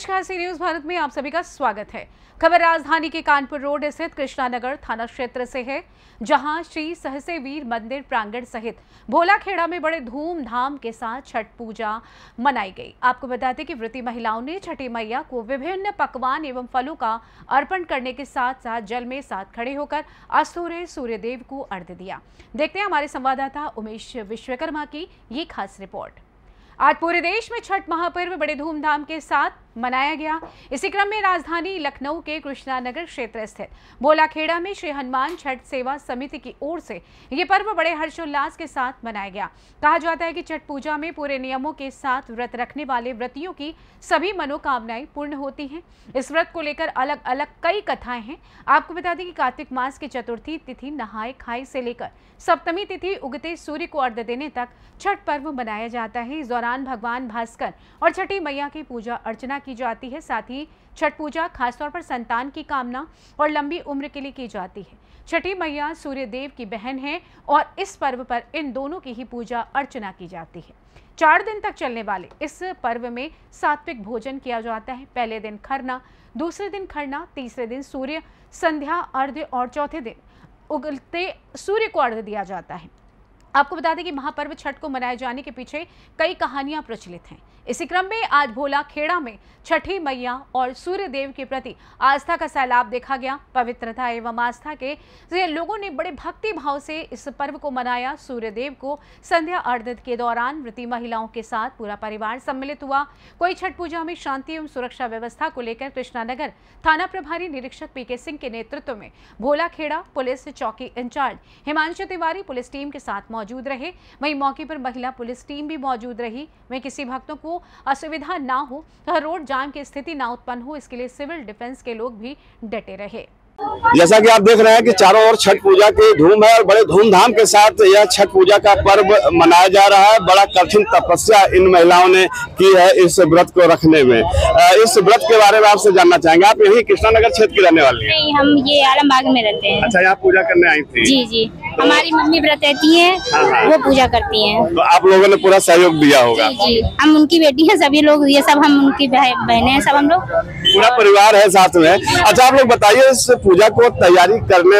नमस्कार, सी न्यूज भारत में आप सभी का स्वागत है। खबर राजधानी के कानपुर रोड स्थित कृष्णानगर थाना क्षेत्र से है, जहां श्री सहसेवीर मंदिर प्रांगण सहित भोलाखेड़ा में बड़े धूमधाम के साथ छठ पूजा मनाई गई। आपको बता दें कि व्रती महिलाओं ने छठी मैया को विभिन्न पकवान एवं फलों का अर्पण करने के साथ साथ जल में साथ खड़े होकर अस्तूरे सूर्यदेव को अर्घ्य दिया। देखते हैं हमारे संवाददाता उमेश विश्वकर्मा की ये खास रिपोर्ट। आज पूरे देश में छठ महापर्व बड़े धूमधाम के साथ मनाया गया। इसी क्रम में राजधानी लखनऊ के कृष्णानगर क्षेत्र स्थित भोलाखेड़ा में श्री हनुमान छठ सेवा समिति की ओर से ये पर्व बड़े हर्षोल्लास के साथ मनाया गया। कहा जाता है कि छठ पूजा में पूरे नियमों के साथ व्रत रखने वाले व्रतियों की सभी मनोकामनाएं पूर्ण होती हैं। इस व्रत को लेकर अलग अलग कई कथाएं हैं। आपको बता दें कि कार्तिक मास की चतुर्थी तिथि नहाय खाई से लेकर सप्तमी तिथि उगते सूर्य को अर्घ्य देने तक छठ पर्व मनाया जाता है। इस दौरान भगवान भास्कर और छठी मैया की पूजा अर्चना की जाती है। साथ ही छठ पूजा खासतौर पर संतान की कामना और लंबी उम्र के लिए की जाती है। छठी मैया सूर्य देव की बहन है और इस पर्व पर इन दोनों की ही पूजा अर्चना की जाती है। 4 दिन तक चलने वाले इस पर्व में सात्विक भोजन किया जाता है। पहले दिन खरना, दूसरे दिन खरना, तीसरे दिन सूर्य संध्या अर्घ्य और चौथे दिन उगलते सूर्य को अर्घ्य दिया जाता है। आपको बता दें कि महापर्व छठ को मनाए जाने के पीछे कई कहानियां प्रचलित हैं। इसी क्रम में आज भोलाखेड़ा में छठी मैया और सूर्य देव के प्रति आस्था का सैलाब देखा गया। पवित्रता एवं आस्था के लोगों ने बड़े भक्ति भाव से इस पर्व को मनाया। सूर्य देव को संध्या अर्घ्य के दौरान व्रती महिलाओं के साथ पूरा परिवार सम्मिलित हुआ। कोई छठ पूजा में शांति एवं सुरक्षा व्यवस्था को लेकर कृष्णानगर थाना प्रभारी निरीक्षक पीके सिंह के नेतृत्व में भोलाखेड़ा पुलिस चौकी in charge Himanshu Tiwari police team के साथ मौजूद रहे। वहीं मौके पर महिला पुलिस टीम भी मौजूद रही। वहीं किसी भक्तों को असुविधा ना हो, रोड जाम की स्थिति ना उत्पन्न हो, इसके लिए सिविल डिफेंस के लोग भी डटे रहे। जैसा कि आप देख रहे हैं कि चारों ओर छठ पूजा की धूम है और बड़े धूमधाम के साथ यह छठ पूजा का पर्व मनाया जा रहा है। बड़ा कठिन तपस्या इन महिलाओं ने की है इस व्रत को रखने में। इस व्रत के बारे में आपसे जानना चाहेंगे। आप यही कृष्णानगर क्षेत्र की रहने वाली हैं? नहीं, हम ये आलमबाग में रहते हैं। अच्छा, यहाँ पूजा करने आई थी? जी जी, हमारी मम्मी व्रत रहती है, वो पूजा करती हैं। तो आप लोगों ने पूरा सहयोग दिया होगा? जी, हम उनकी बेटी हैं, सभी लोग, ये सब हम उनकी बहनें हैं, सब हम लोग पूरा परिवार है साथ में। अच्छा, आप लोग बताइए इस पूजा को तैयारी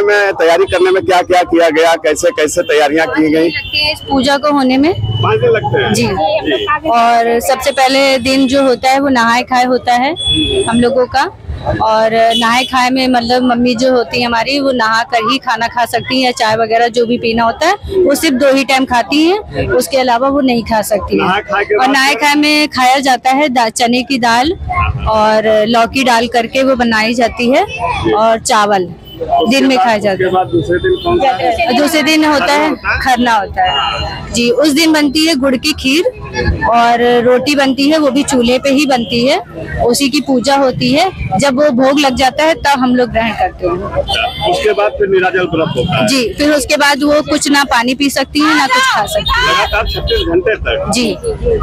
करने में क्या क्या किया गया, कैसे कैसे तैयारियां की गई? इस पूजा को होने में 5 दिन लगते हैं जी। और सबसे पहले दिन जो होता है वो नहाए खाए होता है हम लोगों का। और नहाए खाए में मतलब मम्मी जो होती है हमारी, वो नहा कर ही खाना खा सकती है। चाय वगैरह जो भी पीना होता है वो सिर्फ 2 ही टाइम खाती हैं, उसके अलावा वो नहीं खा सकती है। और नहाए खाए में खाया जाता है चने की दाल और लौकी डाल करके वो बनाई जाती है, और चावल दिन में खाया जाता है। दूसरे दिन होता है खरना होता है जी। उस दिन बनती है गुड़ की खीर और रोटी बनती है, वो भी चूल्हे पे ही बनती है। उसी की पूजा होती है। जब वो भोग लग जाता है तब हम लोग ग्रहण करते हैं। उसके बाद फिर निराजल व्रत होता है जी। फिर उसके बाद वो कुछ ना पानी पी सकती है ना कुछ खा सकती है, लगातार 36 घंटे तक जी।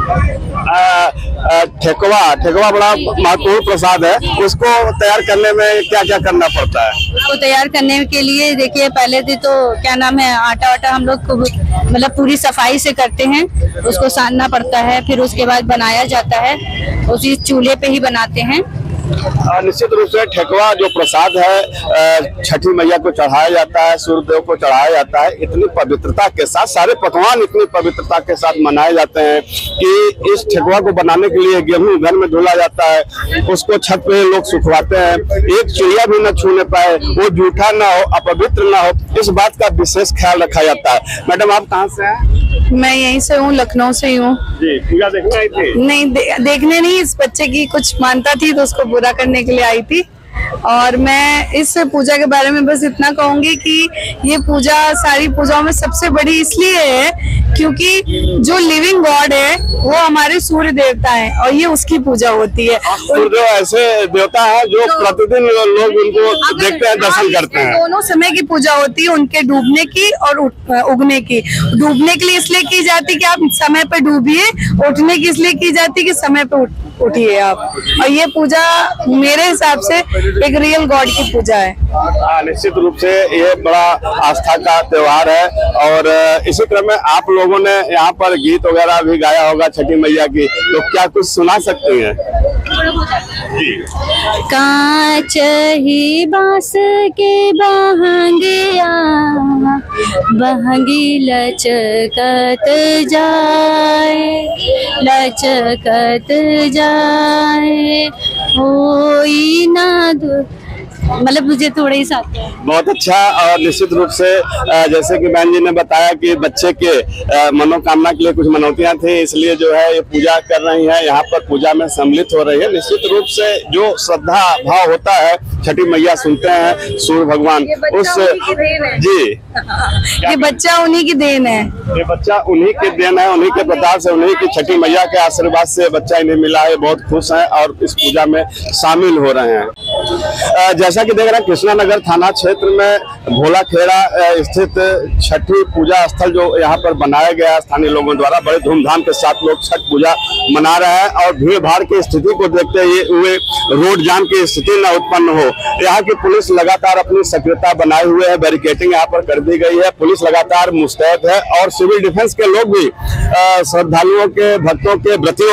ठेकुआ बड़ा महत्वपूर्ण प्रसाद है। उसको तैयार करने में क्या क्या करना पड़ता है? उसको तैयार करने के लिए देखिए, पहले दिन तो क्या नाम है, आटा वाटा हम लोग मतलब पूरी सफाई से करते हैं, उसको सानना पड़ता है। फिर उसके बाद बनाया जाता है, उसी चूल्हे पे ही बनाते हैं। निश्चित रूप से ठेकुआ जो प्रसाद है छठी मैया को चढ़ाया जाता है, सूर्यदेव को चढ़ाया जाता है। इतनी पवित्रता के साथ सारे पकवान इतनी पवित्रता के साथ मनाए जाते हैं कि इस ठेकुआ को बनाने के लिए गेहूं घर में धुला जाता है, उसको छत पे लोग सुखवाते हैं। एक चिड़िया भी न छूने पाए, वो जूठा ना हो, अपवित्र ना हो, इस बात का विशेष ख्याल रखा जाता है। मैडम, आप कहाँ से हैं? मैं यहीं से हूँ, लखनऊ से ही हूँ। पूजा देखने आई थी? नहीं, देखने नहीं, इस बच्चे की कुछ मानता थी तो उसको पूरा करने के लिए आई थी। और मैं इस पूजा के बारे में बस इतना कहूंगी कि ये पूजा सारी पूजाओं में सबसे बड़ी इसलिए है क्योंकि जो लिविंग गॉड है वो हमारे सूर्य देवता है और ये उसकी पूजा होती है। सूर्य ऐसे देवता है जो प्रतिदिन लोग उनको देखते हैं, दर्शन करते हैं। दोनों समय की पूजा होती है, उनके डूबने की और उगने की। डूबने के लिए इसलिए की जाती है कि आप समय पे डूबिए, उठने की इसलिए की जाती है कि समय पे उठिए आप। और ये पूजा मेरे हिसाब से एक रियल गॉड की पूजा है। निश्चित रूप से ये बड़ा आस्था का त्योहार है। और इसी क्रम में आप लोगों ने यहाँ पर गीत वगैरह भी गाया होगा छठी मैया की, तो क्या कुछ सुना सकती हैं? कांच ही बांस के बहंगिया बहंगी लचकत जाए होई ना मतलब मुझे थोड़ा ही साथ है। बहुत अच्छा। और निश्चित रूप से जैसे कि बहन जी ने बताया कि बच्चे के मनोकामना के लिए कुछ मनौतियां थी, इसलिए जो है ये पूजा कर रही हैं, यहाँ पर पूजा में सम्मिलित हो रही है। निश्चित रूप से जो श्रद्धा भाव होता है, छठी मैया सुनते हैं सूर्य भगवान उस जी ये बच्चा उन्हीं की देन है, ये बच्चा उन्हीं की देन है, उन्हीं के प्रताप से, उन्हीं की छठी मैया के आशीर्वाद से बच्चा इन्हें मिला है। बहुत खुश हैं और इस पूजा में शामिल हो रहे हैं। जैसा कि देख रहे हैं कृष्णानगर थाना क्षेत्र में भोलाखेड़ा स्थित छठी पूजा स्थल जो यहाँ पर बनाया गया है स्थानीय लोगों द्वारा, बड़े धूमधाम के साथ लोग छठ पूजा मना रहे हैं। और भीड़ भाड़ की स्थिति को देखते हुए रोड जाम की स्थिति न उत्पन्न हो, यहाँ की पुलिस लगातार अपनी सक्रियता बनाए हुए है। बैरिकेडिंग यहाँ पर कर दी गई है, पुलिस लगातार मुस्तैद है और सिविल डिफेंस के लोग भी श्रद्धालुओं के, भक्तों के, व्रतियों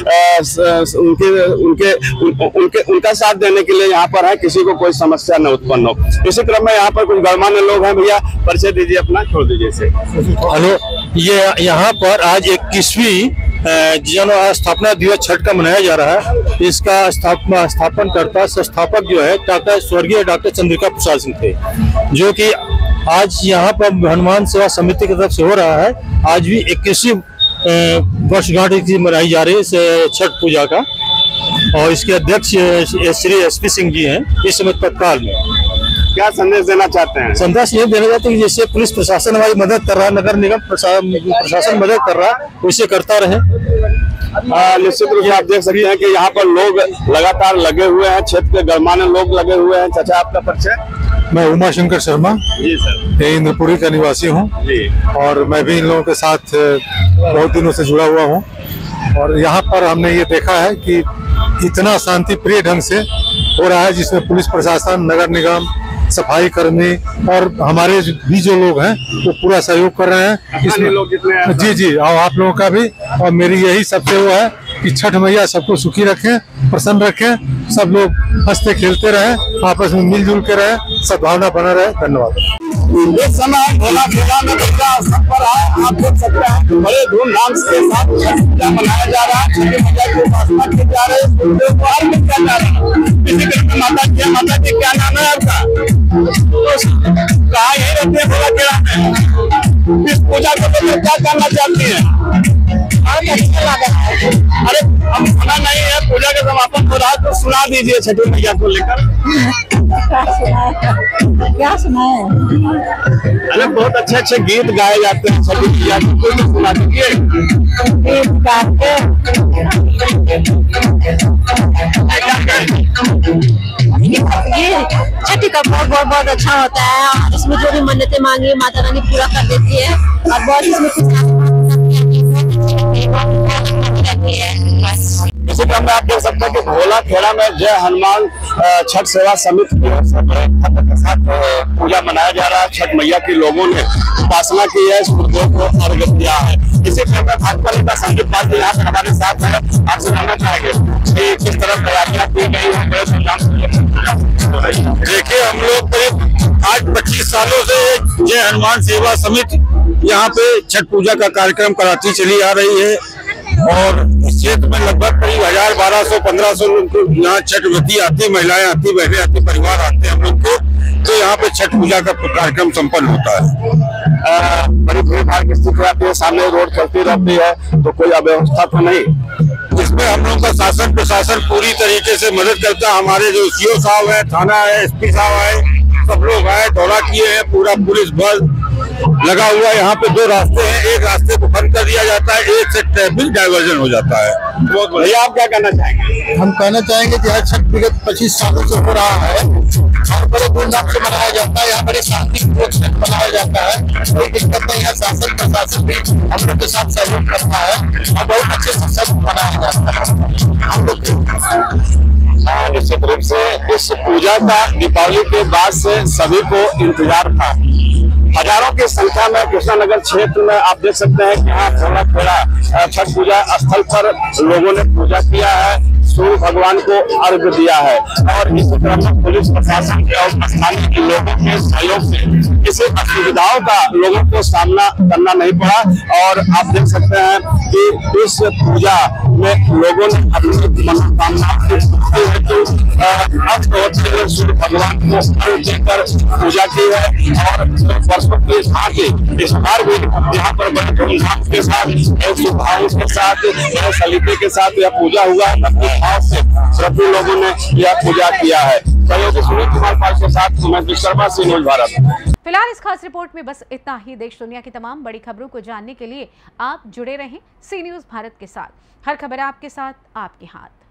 के उनका साथ देने के लिए यहाँ पर है, किसी को कोई समस्या न उत्पन्न हो। इसी क्रम में यहाँ पर कुछ गणमान्य लोग हैं। भैया परिचय दीजिए अपना, छोड़ दीजिए इसे। हेलो, ये यहाँ पर आज 21वीं जन स्थापना दिवस छठ का मनाया जा रहा है। इसका स्थापन करता संस्थापक जो है स्वर्गीय डॉक्टर चंद्रिका प्रसाद सिंह थे, जो कि आज यहाँ पर हनुमान सेवा समिति की तरफ से हो रहा है। आज भी 21वीं वर्षगांठ मनाई जा रही है छठ पूजा का, और इसके अध्यक्ष श्री SP सिंह जी हैं इस समय तत्काल में। क्या संदेश देना चाहते हैं? संदेश ये देना चाहते हैं कि जैसे पुलिस प्रशासन हमारी मदद कर रहा है, नगर निगम प्रशासन मदद कर रहा है, वैसे करता रहे। निश्चित रूप से आप देख सकते हैं कि यहाँ पर लोग लगातार लगे हुए हैं, क्षेत्र के गणमान्य लोग लगे हुए हैं। चाचा आपका परिचय? मैं उमाशंकर शर्मा जी सर, इंद्रपुरी का निवासी हूँ और मैं भी इन लोगों के साथ बहुत दिनों से जुड़ा हुआ हूँ। और यहाँ पर हमने ये देखा है कि इतना शांति प्रिय ढंग से हो रहा है, जिसमें पुलिस प्रशासन, नगर निगम, सफाई कर्मी और हमारे भी जो लोग हैं वो पूरा सहयोग कर रहे हैं इसमें। लोग कितने जी जी, और आप लोगों का भी, और मेरी यही सबसे वो है कि छठ मैया सबको सुखी रखें, प्रसन्न रखें, सब लोग हंसते खेलते रहें, आपस में मिलजुल के रहें, सद्भावना बना रहे। धन्यवाद। इस समय भोलाखेड़ा में पूजा स्थल पर है, आप देख सकते हैं बड़े धूमधाम के साथ छठ पूजा मनाया जा रहा है। छठी मैया की उपासना की जा रही है, त्योहार में किया जा रहा है। इसी क्रम में माता जी क्या नाम है आपका? कहाँ यही रहते हैं भोलाखेड़ा में? इस पूजा को लेकर क्या करना चाहती है? अरे हम सुना नहीं है, पूजा का समापन हो रहा है तो सुना दीजिए छठी मैया को लेकर। क्या सुनाए? अरे बहुत अच्छे गीत गाए जाते हैं छठी मैया को, कोई तो सुना दीजिए। गीत गा के ये छठी का बहुत अच्छा होता है, और इसमें जो भी मन्नतें मांगी माता रानी पूरा कर देती है, और बहुत इसमें कुछ इसी क्रम में आप देख सकते हैं कि भोलाखेड़ा में जय हनुमान छठ सेवा समिति की ओर से के साथ पूजा मनाया जा रहा है। छठ मैया की लोगों ने उपासना की है, सूर्यदेव को अर्घ्य दिया है। इसी क्रम में भाजपा नेता संदीप पाल यहाँ पे हमारे साथ है, आपसे जानना चाहेंगे कि किस तरह तैयारियां की गई है? देखिए, हम लोग करीब आज 25 सालों से जय हनुमान सेवा समिति यहाँ पे छठ पूजा का कार्यक्रम कराती चली आ रही है, और इस क्षेत्र में लगभग करीब 1000-1200-1500 लोग यहाँ छठ व्रती आती, महिलाएं आती, बहनें आती, परिवार आते हैं हम लोग को, तो यहाँ पे छठ पूजा का कार्यक्रम संपन्न होता है। बड़ी भीड़ भाड़ की स्थिति रहती है, सामने रोड चलती रहती है, तो कोई अव्यवस्था तो नहीं? इसमें हम लोग का शासन प्रशासन पूरी तरीके से मदद करता है। हमारे जो CO साहब है, थाना है, SP साहब है, सब लोग आए, दौरा किए हैं, पूरा पुलिस बल लगा हुआ है। यहाँ पे 2 रास्ते हैं, एक रास्ते को बंद कर दिया जाता है, एक से ट्रैफिक डाइवर्जन हो जाता है। बहुत बढ़िया। आप क्या कहना चाहेंगे? हम कहना चाहेंगे कि छठ विगत 25 सालों से हो रहा है और बड़े धूमधाम से मनाया जाता है। यहाँ बड़े शांतिपूर्वक छठ मनाया जाता है, कोई दिक्कत नहीं है। शासन प्रशासन भी हम लोग के साथ सहयोग करता है और बहुत अच्छे से छठ मनाया जाता है हम लोग। निश्चित रूप से इस पूजा का दीपावली के बाद से सभी को इंतजार था। हजारों की संख्या में कृष्णानगर क्षेत्र में आप देख सकते हैं कि यहाँ भोलाखेड़ा छठ पूजा स्थल पर लोगों ने पूजा किया है। सूर्य भगवान को अर्घ दिया है। और इसी तरह पुलिस प्रशासन के और स्थानीय लोगों के सहयोग से किसी असुविधाओं का लोगों को सामना करना नहीं पड़ा। और आप देख सकते हैं कि इस पूजा में लोगों ने अपनी मनोकामनाओं की पूर्ति हेतु सूर्य भगवान को अर्घ देकर पूजा की है। और वर्षों की भांति इस बार भी यहाँ पर बड़े धूमधाम के साथ, सुभाव के साथ, सलीके के साथ यह पूजा हुआ है। अपने भाव से सभी लोगों ने यह पूजा किया है। सहयोगी सुनील कुमार पाल के साथ मैं विश्वकर्मा सिंह, न्यूज़ भारत। फिलहाल इस खास रिपोर्ट में बस इतना ही। देश दुनिया की तमाम बड़ी खबरों को जानने के लिए आप जुड़े रहें सी न्यूज़ भारत के साथ। हर खबर आपके साथ, आपके हाथ।